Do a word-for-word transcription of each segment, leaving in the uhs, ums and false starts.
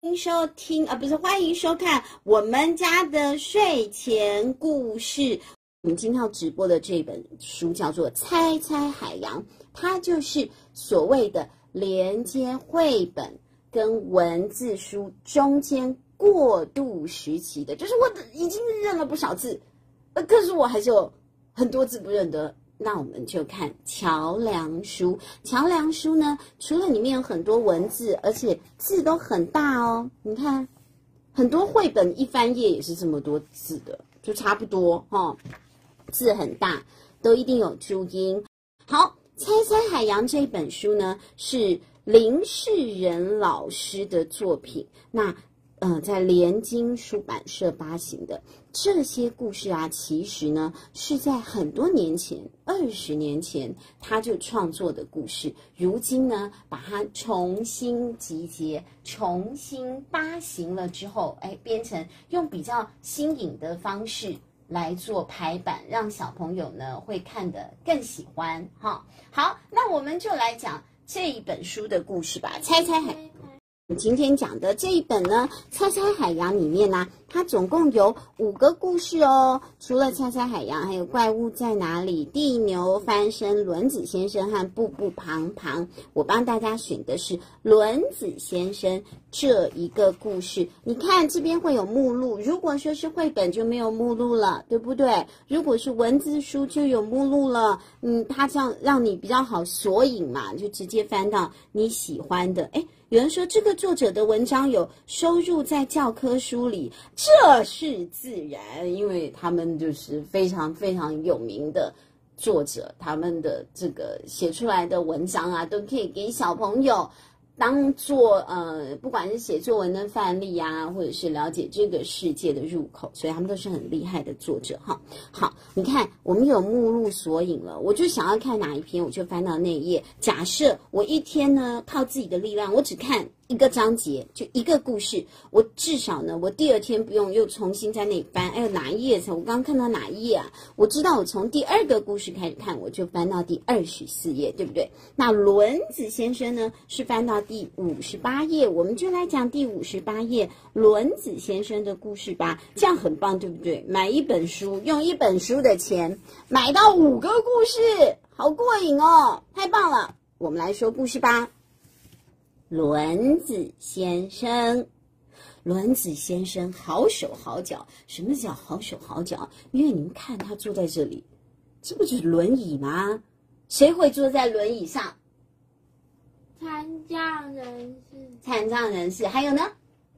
迎收听啊，不是欢迎收看我们家的睡前故事。我们今天要直播的这本书叫做《猜猜海洋》，它就是所谓的连接绘本跟文字书中间过渡时期的，就是我已经认了不少字，可是我还是有很多字不认得。那我们就看桥梁书。桥梁书呢，除了里面有很多文字，而且字都很大哦。你看，很多绘本一翻页也是这么多字的，就差不多哦，字很大，都一定有注音。好，《猜猜海洋》这本书呢，是林世仁老师的作品。那呃，在联经出版社发行的这些故事啊，其实呢是在很多年前，二十年前他就创作的故事，如今呢把它重新集结、重新发行了之后，哎，变成用比较新颖的方式来做排版，让小朋友呢会看得更喜欢哈。好，那我们就来讲这一本书的故事吧，猜猜海。今天讲的这一本呢，《猜猜海洋》里面呢、啊，它总共有五个故事哦。除了《猜猜海洋》，还有《怪物在哪里》、《地牛翻身》、《轮子先生》和《步步胖胖》。我帮大家选的是《轮子先生》这一个故事。你看这边会有目录，如果说是绘本就没有目录了，对不对？如果是文字书就有目录了。嗯，它这样让你比较好索引嘛，就直接翻到你喜欢的。哎。有人说这个作者的文章有收入在教科书里，这是自然，因为他们就是非常非常有名的作者，他们的这个写出来的文章啊，都可以给小朋友当做呃，不管是写作文的范例啊，或者是了解这个世界的入口，所以他们都是很厉害的作者哈。好，你看我们有目录索引了，我就想要看哪一篇，我就翻到那一页。假设我一天呢靠自己的力量，我只看一个章节，就一个故事，我至少呢，我第二天不用又重新在那里翻，哎呦哪一页才？我刚刚看到哪一页啊？我知道我从第二个故事开始看，我就翻到第二十四页，对不对？那轮子先生呢是翻到第五十八页，我们就来讲第五十八页轮子先生的故事吧，这样很棒，对不对？买一本书，用一本书的钱买到五个故事，好过瘾哦，太棒了！我们来说故事吧。轮子先生，轮子先生好手好脚。什么叫好手好脚？因为你们看他坐在这里，这不就是轮椅吗？谁会坐在轮椅上？ 残障人士。 残障人士，还有呢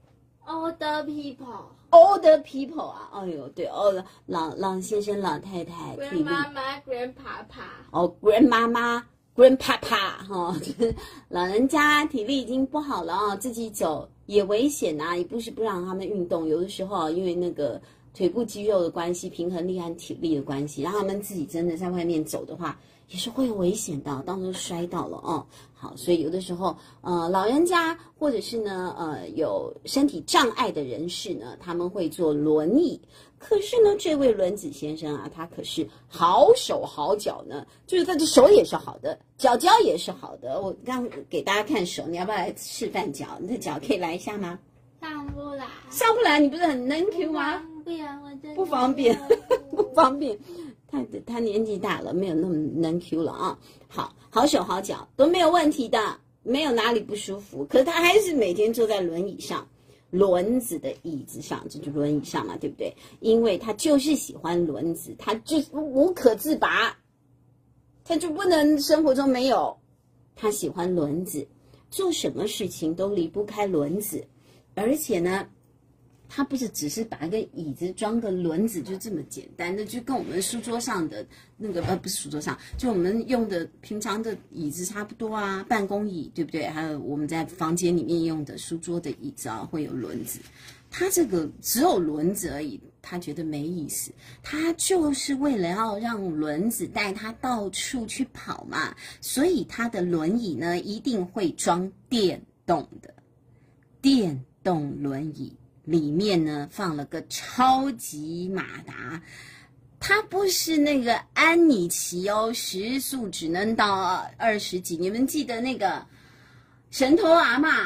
？Older people。 Older people 啊，哎呦，对哦，老老先生、老太太，体力。 妈妈、grandpapa。 哦 ，grand 妈妈。grandpapa 哈，就是老人家体力已经不好了啊，自己走也危险啊，也不是不让他们运动。有的时候因为那个腿部肌肉的关系、平衡力和体力的关系，让他们自己真的在外面走的话，也是会有危险的，到时候摔到了哦。好，所以有的时候，呃，老人家或者是呢，呃，有身体障碍的人士呢，他们会坐轮椅。可是呢，这位轮子先生啊，他可是好手好脚呢，就是他的手也是好的，脚脚也是好的。我刚给大家看手，你要不要来示范脚？你的脚可以来一下吗？ 上不来。 上不来，你不是很能 Q 吗？ 不方便，我真的不方便，不方便。他他年纪大了，没有那么能 Q 了啊。好，好手好脚都没有问题的，没有哪里不舒服。可是他还是每天坐在轮椅上。轮子的椅子上，这就轮椅上嘛，对不对？因为他就是喜欢轮子，他就无可自拔，他就不能生活中没有。他喜欢轮子，做什么事情都离不开轮子，而且呢，他不是只是把一个椅子装个轮子就这么简单的，就跟我们书桌上的那个呃不是书桌上，就我们用的平常的椅子差不多啊，办公椅对不对？还有我们在房间里面用的书桌的椅子啊，会有轮子。他这个只有轮子而已，他觉得没意思。他就是为了要让轮子带他到处去跑嘛，所以他的轮椅呢一定会装电动的，电动轮椅。里面呢放了个超级马达，它不是那个安妮奇哦，时速只能到二十几。你们记得那个神偷阿嬷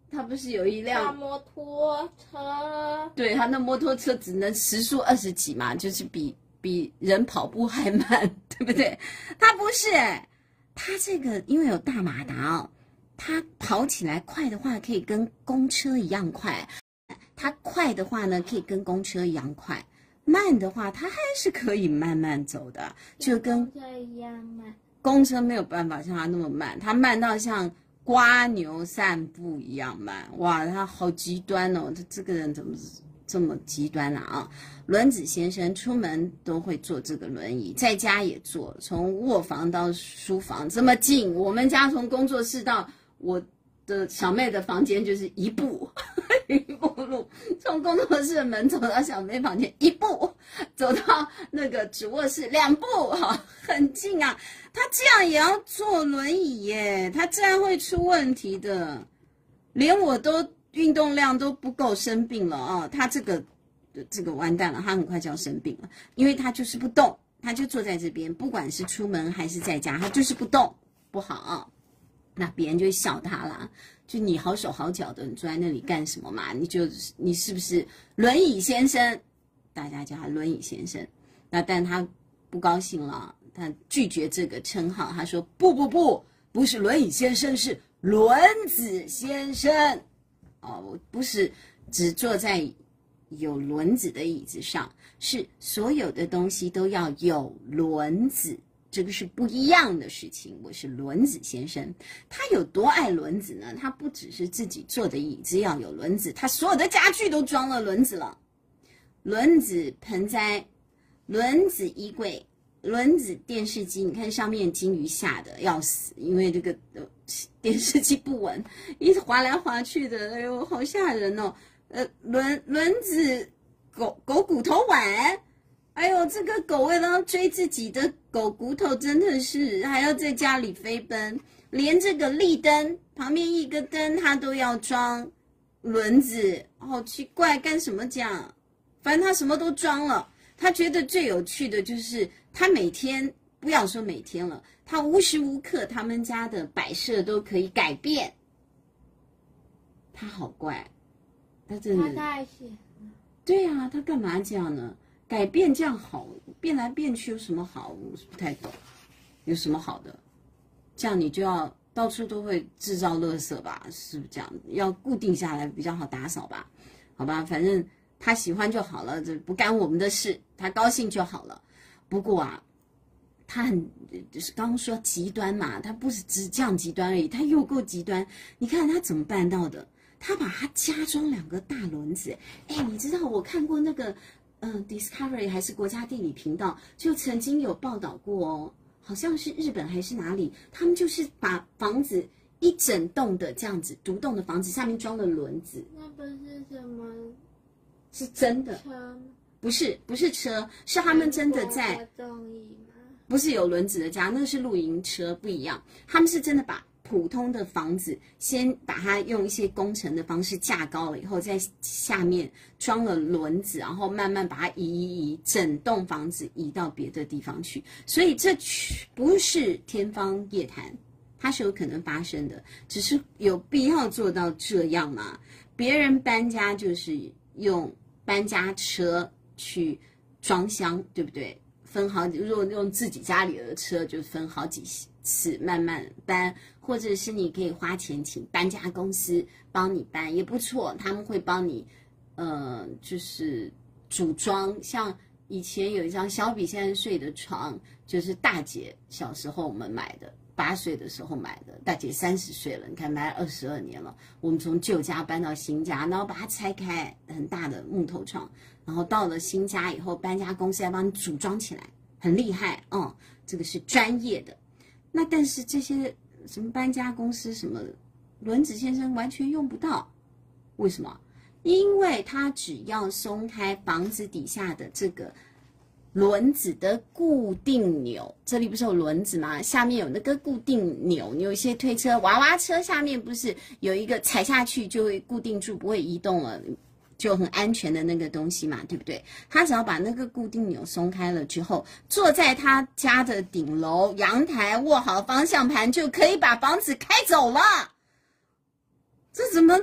他不是有一辆摩托车？ 对，他那摩托车只能时速二十几嘛，就是比比人跑步还慢，对不对？他不是哎，他这个因为有大马达哦，他跑起来快的话可以跟公车一样快，他快的话呢可以跟公车一样快，慢的话他还是可以慢慢走的，就跟公车一样慢。 公车没有办法像他那么慢，他慢到像瓜牛散步一样慢，哇，他好极端哦！他这个人怎么这么极端啊？啊，轮子先生出门都会坐这个轮椅，在家也坐，从卧房到书房这么近，我们家从工作室到我的小妹的房间就是一步一步路，从工作室的门走到小妹房间一步，走到那个主卧室两步，哈，很近啊。他这样也要坐轮椅耶，他这样会出问题的。连我都运动量都不够，生病了啊！他这个这个完蛋了，他很快就要生病了，因为他就是不动，他就坐在这边，不管是出门还是在家，他就是不动，不好啊。那别人就会笑他啦，就你好手好脚的，你坐在那里干什么嘛？你就你是不是轮椅先生？大家叫他轮椅先生。那但他不高兴了，他拒绝这个称号，他说不不不，不是轮椅先生，是轮子先生。哦，我不是只坐在有轮子的椅子上，是所有的东西都要有轮子。这个是不一样的事情。我是轮子先生，他有多爱轮子呢？他不只是自己坐的椅子要有轮子，他所有的家具都装了轮子了。轮子盆栽，轮子衣柜，轮子电视机。你看上面金鱼吓得要死，因为这个电视机不稳，一直滑来滑去的，哎呦，好吓人哦。呃，轮轮子狗狗骨头碗。哎呦，这个狗为了要追自己的狗骨头，真的是还要在家里飞奔，连这个立灯旁边一个灯它都要装轮子，好奇怪，干什么讲？反正他什么都装了。他觉得最有趣的就是他每天，不要说每天了，他无时无刻他们家的摆设都可以改变。他好怪，他真的。 他太闲了。 对啊，他干嘛这样呢？改变这样好，变来变去有什么好？我是不太懂，有什么好的？这样你就要到处都会制造垃圾吧？是不是这样？要固定下来比较好打扫吧？好吧，反正他喜欢就好了，这不干我们的事，他高兴就好了。不过啊，他很就是刚刚说极端嘛，他不是只这样极端而已，他又够极端。你看他怎么办到的？他把他加装两个大轮子。哎，你知道我看过那个。嗯 ，Discovery 还是国家地理频道就曾经有报道过哦，好像是日本还是哪里，他们就是把房子一整栋的这样子独栋的房子下面装了轮子。 那不是什么？ 是真的？ 车吗？ 不是，不是车，是他们真的在。 综艺吗？ 不是有轮子的家，那个是露营车，不一样。他们是真的把普通的房子先把它用一些工程的方式架高了以后，在下面装了轮子，然后慢慢把它移移移，整栋房子移到别的地方去。所以这不是天方夜谭，它是有可能发生的，只是有必要做到这样吗？别人搬家就是用搬家车去装箱，对不对？分好几，如果用自己家里的车，就分好几次慢慢搬，或者是你可以花钱请搬家公司帮你搬，也不错，他们会帮你，呃，就是组装。像以前有一张小比现在睡的床，就是大姐小时候我们买的，八岁的时候买的，大姐三十岁了，你看买了二十二年了。我们从旧家搬到新家，然后把它拆开，很大的木头床，然后到了新家以后，搬家公司要帮你组装起来，很厉害，嗯，这个是专业的。那但是这些什么搬家公司什么轮子先生完全用不到，为什么？因为他只要松开房子底下的这个轮子的固定钮，这里不是有轮子吗？下面有那个固定钮，你有一些推车、娃娃车下面不是有一个踩下去就会固定住，不会移动了，就很安全的那个东西嘛，对不对？他只要把那个固定钮松开了之后，坐在他家的顶楼阳台，握好方向盘，就可以把房子开走了。这怎么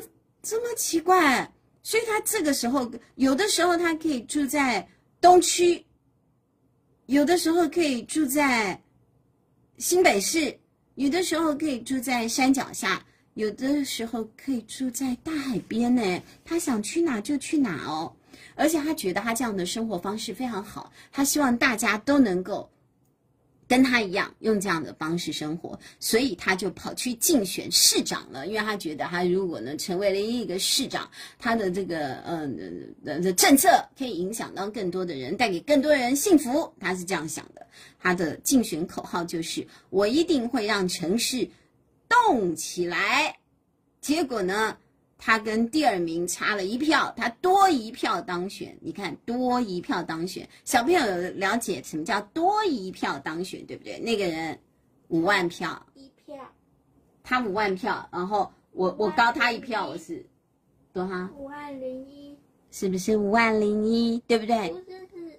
这么奇怪？所以他这个时候，有的时候他可以住在东区，有的时候可以住在新北市，有的时候可以住在山脚下，有的时候可以住在大海边呢。他想去哪就去哪哦，而且他觉得他这样的生活方式非常好，他希望大家都能够跟他一样用这样的方式生活，所以他就跑去竞选市长了。因为他觉得他如果呢成为了一个市长，他的这个呃的的政策可以影响到更多的人，带给更多人幸福，他是这样想的。他的竞选口号就是我一定会让城市动起来。结果呢，他跟第二名差了一票，他多一票当选。你看，多一票当选，小朋友有了解什么叫多一票当选，对不对？那个人五万票， 一票， 他五万票，然后我我高他一票，我是多少？ 五万零一， 是不是五万零一？对不对？ 不是是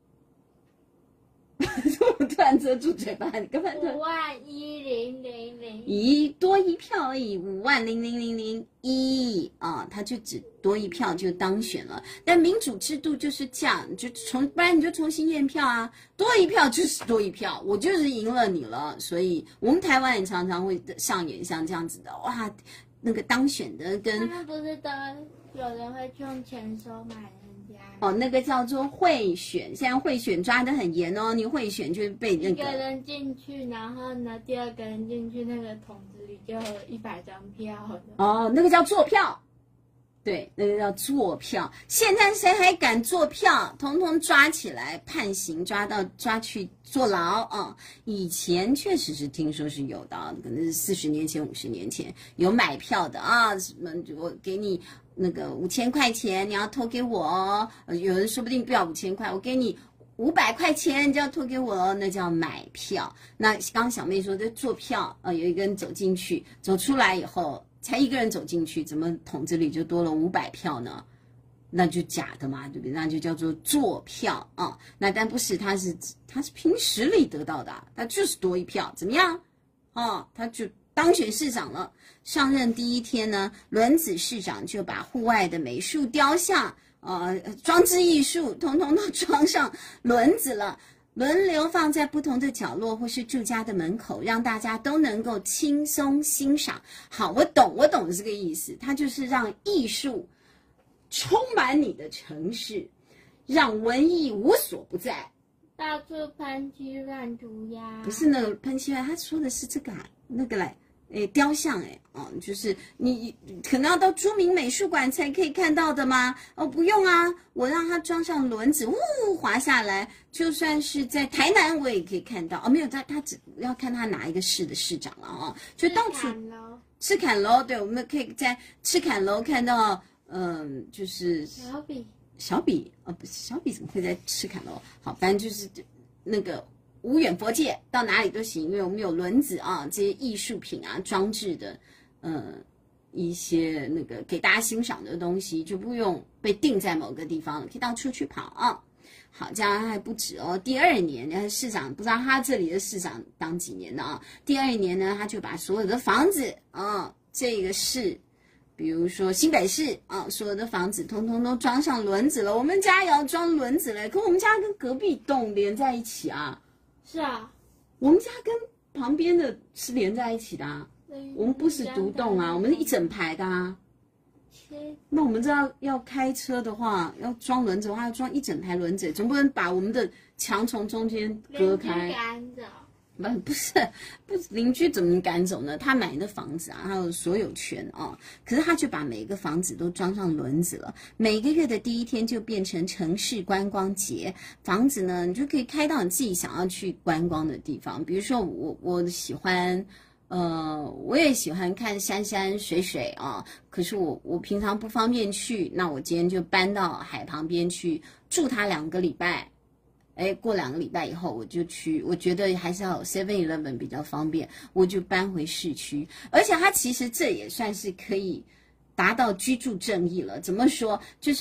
我突然遮住嘴巴，你根本五万一零零零， 一多一票而已，五万零零零零一啊，他就只多一票就当选了。但民主制度就是这样，就重不然你就重新验票啊，多一票就是多一票，我就是赢了你了。所以我们台湾也常常会上演像这样子的，哇，那个当选的跟他们不是都有人会用钱收买人家？ 哦，那个叫做贿选，现在贿选抓得很严哦，你贿选就被那个一个人进去，然后呢，第二个人进去，那个桶子里就有一百张票的。 哦，那个叫做票，对，那个叫做票。现在谁还敢做票？统统抓起来判刑，抓到抓去坐牢啊！以前确实是听说是有的，可能是四十年前、五十年前有买票的啊，什么我给你。那个五千块钱你要投给我哦，有人说不定不要五千块，我给你五百块钱，你就要投给我哦，那叫买票。那刚刚小妹说的坐票，呃，有一个人走进去，走出来以后，才一个人走进去，怎么桶子里就多了五百票呢？那就假的嘛，对不对？那就叫做坐票啊、哦。那但不是，他是他是凭实力得到的，他就是多一票，怎么样？哦，他就当选市长了。上任第一天呢，轮子市长就把户外的美术雕像、呃装置艺术，统统都装上轮子了，轮流放在不同的角落或是住家的门口，让大家都能够轻松欣赏。好，我懂，我懂这个意思，它就是让艺术充满你的城市，让文艺无所不在。 到处喷漆乱涂鸦， 不是那个喷漆乱，他说的是这个、啊、那个来。诶，雕像诶，哦，就是你可能要到著名美术馆才可以看到的吗？哦，不用啊，我让它装上轮子，呜滑下来，就算是在台南我也可以看到。哦，没有，他他只要看他哪一个市的市长了哦，就到处赤坎楼，对，我们可以在赤坎楼看到，嗯，就是小比小比，哦，不是小比怎么会在赤坎楼？好，反正就是那个。无远佛界到哪里都行，因为我们有轮子啊，这些艺术品啊、装置的，呃，一些那个给大家欣赏的东西，就不用被定在某个地方了，可以到处去跑啊。好，这样还不止哦。第二年，然后市长不知道他这里的市长当几年的啊？第二年呢，他就把所有的房子啊，这个市，比如说新北市啊，所有的房子通通都装上轮子了。我们家也要装轮子了，可我们家跟隔壁栋连在一起啊。 是啊， 我们家跟旁边的是连在一起的啊，我们不是独栋啊，我们是一整排的啊。那我们知道要开车的话，要装轮子的话，要装一整排轮子，总不能把我们的墙从中间割开。 赶走？ 不，不是，不是邻居怎么赶走呢？他买的房子啊，他有所有权啊、哦，可是他就把每个房子都装上轮子了。每个月的第一天就变成城市观光节，房子呢，你就可以开到你自己想要去观光的地方。比如说我，我喜欢。呃，我也喜欢看山山水水啊，可是我我平常不方便去，那我今天就搬到海旁边去住它两个礼拜，哎，过两个礼拜以后我就去，我觉得还是要有 seven eleven 比较方便，我就搬回市区，而且它其实这也算是可以达到居住正义了。怎么说？就是我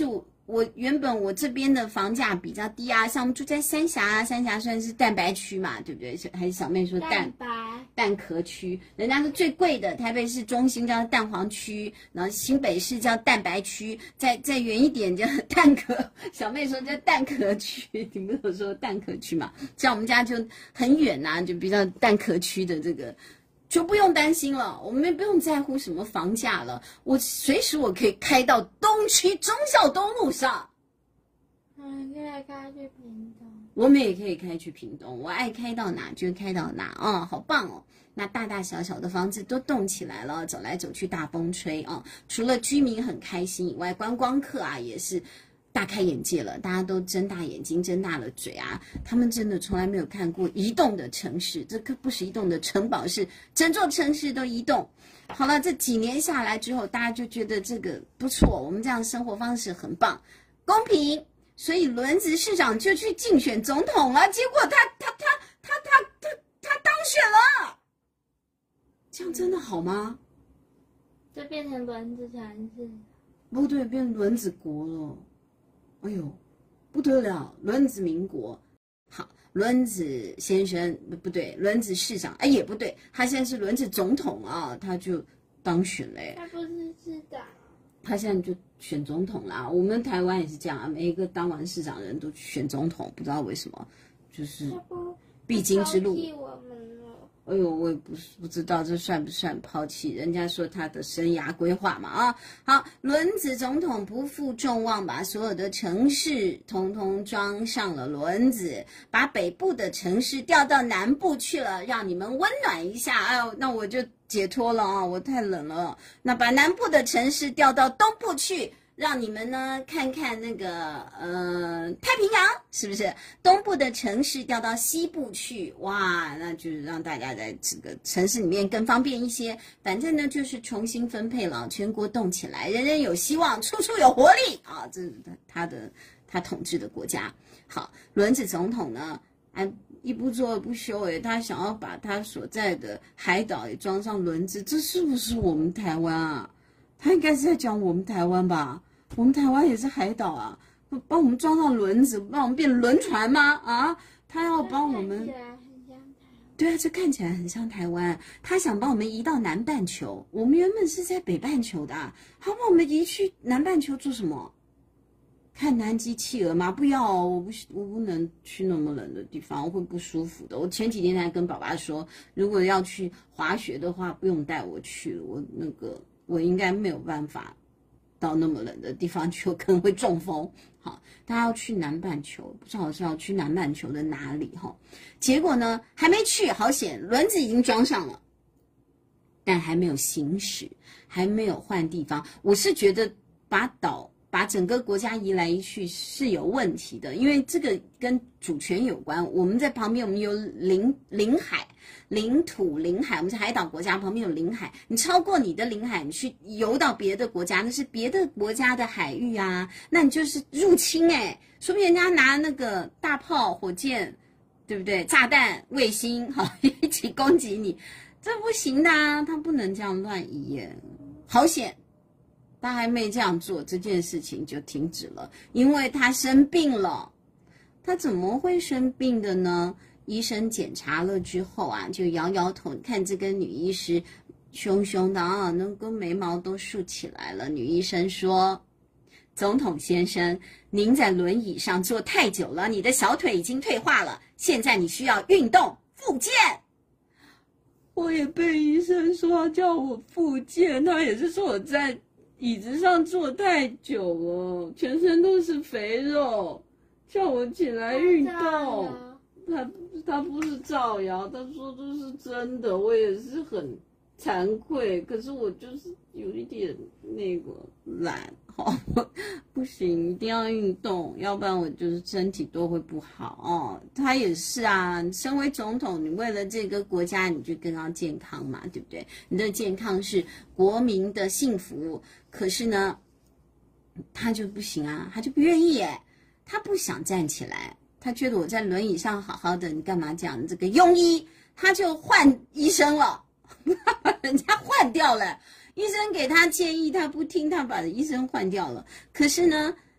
我原本我这边的房价比较低啊，像我们住在三峡啊，三峡算是蛋白区嘛，对不对？还是小妹说蛋蛋白蛋壳区，人家是最贵的，台北市中心叫蛋黄区，然后新北市叫蛋白区，再再远一点叫蛋壳。小妹说叫蛋壳区，你不是有说蛋壳区嘛？像我们家就很远呐、啊，就比较蛋壳区的这个。就不用担心了，我们也不用在乎什么房价了。我随时我可以开到东区忠孝东路上， 嗯，可以开去屏东。 我们也可以开去屏东，我爱开到哪就开到哪啊、哦，好棒哦！那大大小小的房子都动起来了，走来走去大风吹啊、哦。除了居民很开心以外，观光客啊也是大开眼界了，大家都睁大眼睛睁大了嘴啊，他们真的从来没有看过移动的城市，这可不是移动的城堡，是整座城市都移动。好了，这几年下来之后，大家就觉得这个不错，我们这样的生活方式很棒，公平，所以轮子市长就去竞选总统了，结果他他他他他他他当选了，这样真的好吗？ 就变成轮子城市， 不对，变轮子国了。哎呦，不得了！轮子民国，好，轮子先生不不对，轮子市长哎也不对，他现在是轮子总统啊，他就当选了。 他不是市长， 他现在就选总统啦。我们台湾也是这样啊，每一个当完市长的人都选总统，不知道为什么，就是必经之路。 我们了。 哎呦，我也不是不知道这算不算抛弃？人家说他的生涯规划嘛啊。好，轮子总统不负众望，把所有的城市通通装上了轮子，把北部的城市调到南部去了，让你们温暖一下。哎呦，那我就解脱了啊，我太冷了。那把南部的城市调到东部去。让你们呢看看那个呃太平洋是不是？东部的城市调到西部去，哇，那就是让大家在这个城市里面更方便一些。反正呢就是重新分配了，全国动起来，人人有希望，处处有活力啊！这是他的他统治的国家。好，轮子总统呢，哎，一不做二不休，哎，他想要把他所在的海岛也装上轮子，这是不是我们台湾啊？他应该是在讲我们台湾吧？我们台湾也是海岛啊，帮我们装上轮子，帮我们变轮船吗？啊，他要帮我们，对啊，这看起来很像台湾。他想帮我们移到南半球，我们原本是在北半球的、啊，他把我们移去南半球做什么？看南极企鹅吗？不要、哦，我不，我不能去那么冷的地方，我会不舒服的。我前几天还跟爸爸说，如果要去滑雪的话，不用带我去了，我那个我应该没有办法。到那么冷的地方去，可能会中风。好，他要去南半球，不知道是要去南半球的哪里哈。结果呢，还没去，好险，轮子已经装上了，但还没有行驶，还没有换地方。我是觉得把岛把整个国家移来移去是有问题的，因为这个跟主权有关。我们在旁边，我们有领领海。领土领海，我们是海岛国家，旁边有领海，你超过你的领海，你去游到别的国家，那是别的国家的海域啊，那你就是入侵哎、欸，说不定人家拿那个大炮、火箭，对不对？炸弹、卫星，好一起攻击你，这不行的啊，他不能这样乱移耶，好险，他还没这样做，这件事情就停止了，因为他生病了，他怎么会生病的呢？医生检查了之后啊，就摇摇头，看这个女医师凶凶的啊，那个眉毛都竖起来了。女医生说：“总统先生，您在轮椅上坐太久了，你的小腿已经退化了，现在你需要运动复健。”我也被医生说叫我复健，他也是说我在椅子上坐太久了，全身都是肥肉，叫我起来运动。他他不是造谣，他说这是真的，我也是很惭愧，可是我就是有一点那个懒，好，不行，一定要运动，要不然我就是身体都会不好哦。他也是啊，身为总统，你为了这个国家，你就更要健康嘛，对不对？你的健康是国民的幸福，可是呢，他就不行啊，他就不愿意耶，他不想站起来。他觉得我在轮椅上好好的，你干嘛这样？这个庸医他就换医生了，把人家换掉了。医生给他建议，他不听，他把医生换掉了。可是呢，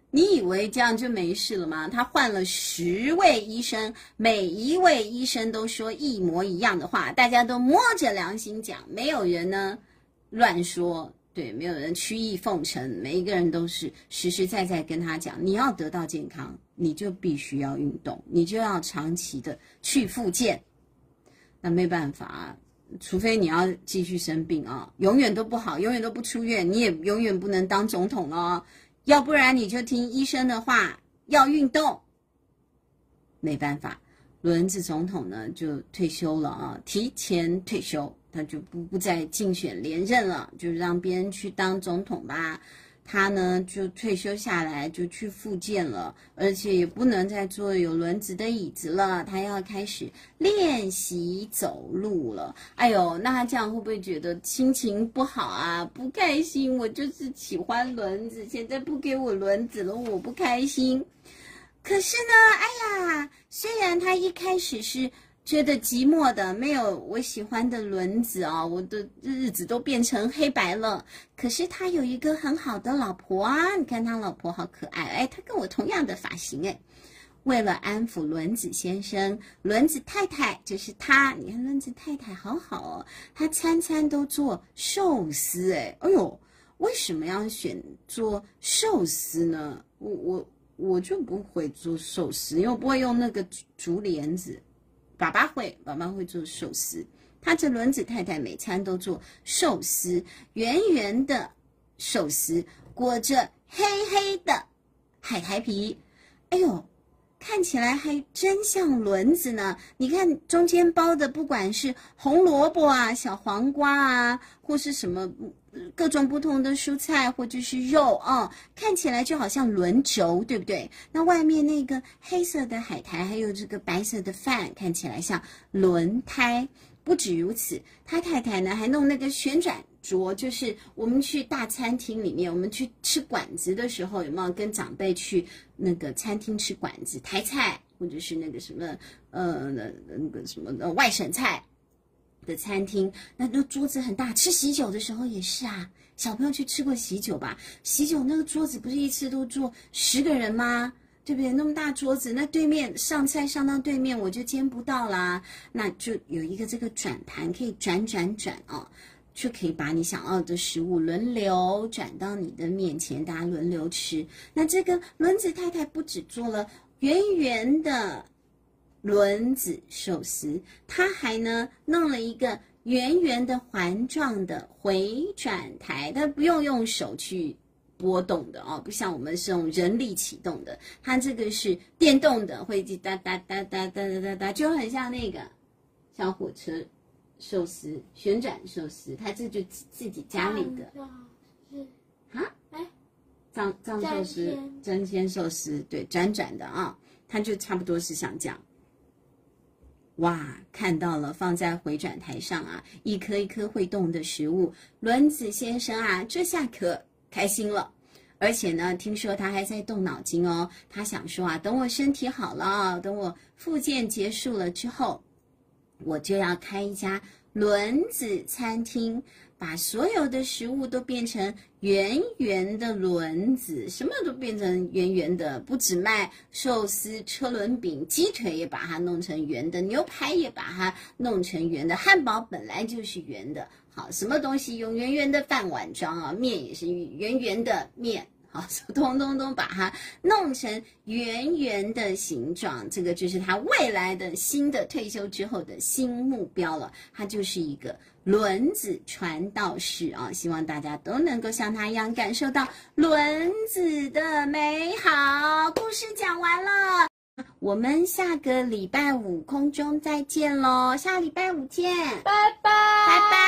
你以为这样就没事了吗？他换了十位医生，每一位医生都说一模一样的话，大家都摸着良心讲，没有人呢乱说，对，没有人曲意奉承，每一个人都是实实在在跟他讲，你要得到健康，你就必须要运动，你就要长期的去复健。那没办法，除非你要继续生病啊，永远都不好，永远都不出院，你也永远不能当总统哦。要不然你就听医生的话，要运动。没办法，轮子总统呢就退休了啊，提前退休，他就不不再竞选连任了，就让别人去当总统吧。他呢就退休下来，就去复健了，而且也不能再坐有轮子的椅子了，他要开始练习走路了。哎呦，那他这样会不会觉得心情不好啊？不开心，我就是喜欢轮子，现在不给我轮子了，我不开心。可是呢，哎呀，虽然他一开始是觉得寂寞的，没有我喜欢的轮子啊、哦，我的日子都变成黑白了。可是他有一个很好的老婆啊，你看他老婆好可爱，哎，他跟我同样的发型哎。为了安抚轮子先生，轮子太太就是他，你看轮子太太好好哦，他餐餐都做寿司哎，哎呦，为什么要选做寿司呢？我我我就不会做寿司，因为我不会用那个竹帘子。爸爸会，爸爸会做寿司。他这轮子太太每餐都做寿司，圆圆的寿司，裹着黑黑的海苔皮。哎呦，看起来还真像轮子呢。你看中间包的，不管是红萝卜啊、小黄瓜啊，或是什么各种不同的蔬菜或者是肉啊，看起来就好像轮轴，对不对？那外面那个黑色的海苔，还有这个白色的饭，看起来像轮胎。不止如此，他太太呢还弄那个旋转桌，就是我们去大餐厅里面，我们去吃馆子的时候，有没有跟长辈去那个餐厅吃馆子，台菜或者是那个什么呃那个什么呃外省菜的餐厅，那那桌子很大，吃喜酒的时候也是啊。小朋友去吃过喜酒吧？喜酒那个桌子不是一次都坐十个人吗？对不对？那么大桌子，那对面上菜上到对面我就煎不到啦，那就有一个这个转盘可以转转转哦，就可以把你想要的食物轮流转到你的面前，大家轮流吃。那这个轮子太太不只做了圆圆的轮子寿司，她还呢弄了一个圆圆的环状的回转台，她不用用手去波动的哦，不像我们是用人力启动的，它这个是电动的，会哒哒哒哒哒哒哒哒，就很像那个小火车寿司、旋转寿司，它这就自己家里的啊，哎，藏藏寿司、真鲜寿司，对，转转的啊，它就差不多是像这样。哇，看到了放在回转台上啊，一颗一颗会动的食物，轮子先生啊，这下可开心了。而且呢，听说他还在动脑筋哦，他想说啊，等我身体好了，等我复健结束了之后，我就要开一家轮子餐厅，把所有的食物都变成圆圆的轮子，什么都变成圆圆的，不只卖寿司、车轮饼，鸡腿也把它弄成圆的，牛排也把它弄成圆的，汉堡本来就是圆的，好，什么东西用圆圆的饭碗装啊，面也是圆圆的面。好，通通都把它弄成圆圆的形状，这个就是他未来的新的退休之后的新目标了。他就是一个轮子传道士啊，希望大家都能够像他一样感受到轮子的美好。故事讲完了，我们下个礼拜五空中再见咯，下礼拜五见， 拜拜， 拜拜。